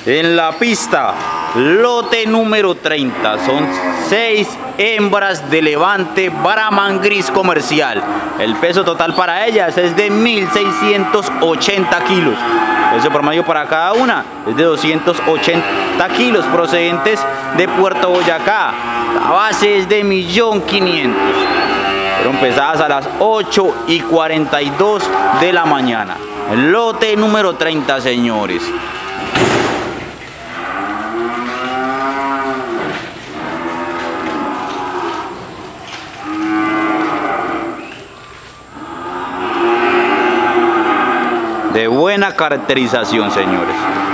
En la pista, lote número 30, son 6 hembras de levante Brahman gris comercial. El peso total para ellas es de 1.680 kilos. El peso promedio para cada una es de 280 kilos, procedentes de Puerto Boyacá. La base es de 1.500.000. Fueron pesadas a las 8:42 de la mañana. El lote número 30, señores. De buena caracterización, señores.